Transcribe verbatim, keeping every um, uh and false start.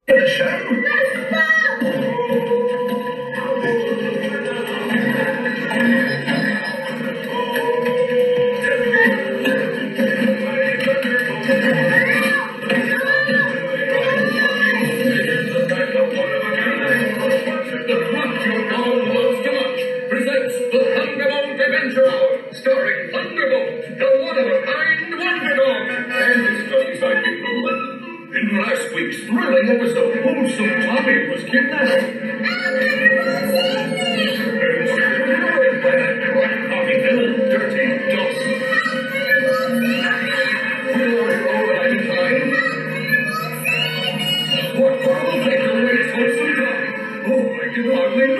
The show. Starring Thunderbolt, the one-of-a-kind Wonder Dog, and his trusty sidekick, Little Lightning. In last week's thrilling episode, Wholesome Tommy was kidnapped. And destroyed by that black coffee villain, Dirty Dust. Will I all right in time? What horrible thing to waste Wholesome Tommy? Oh, I can hardly